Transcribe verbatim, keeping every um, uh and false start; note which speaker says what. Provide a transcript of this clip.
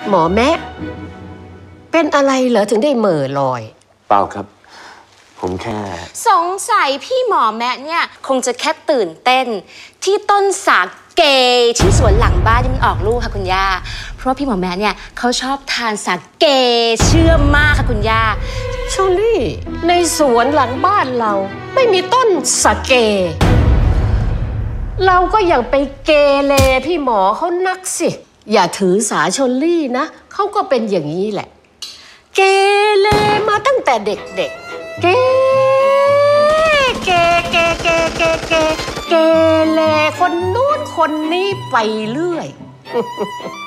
Speaker 1: หมอแม่เป็นอะไรเหรอถึงได้เหม่อลอย
Speaker 2: เปล่าครับผมแค่
Speaker 3: สงสัยพี่หมอแม่เนี่ยคงจะแค่ตื่นเต้นที่ต้นสาเกที่สวนหลังบ้านที่มันออกลูกค่ะคุณย่าเพราะว่าพี่หมอแม่เนี่ยเขาชอบทานสาเกเชื่อมากค่ะคุณย่า
Speaker 1: ชลลี่ในสวนหลังบ้านเราไม่มีต้นสาเกเราก็อย่างไปเกเรพี่หมอเขานักสิอย่าถือสาชลลี่นะเขาก็เป็นอย่างนี้แหละเกเรมาตั้งแต่เด็กๆเกเกเกเกเกเกเกเรคนนู้นคนนี้ไปเรื่อย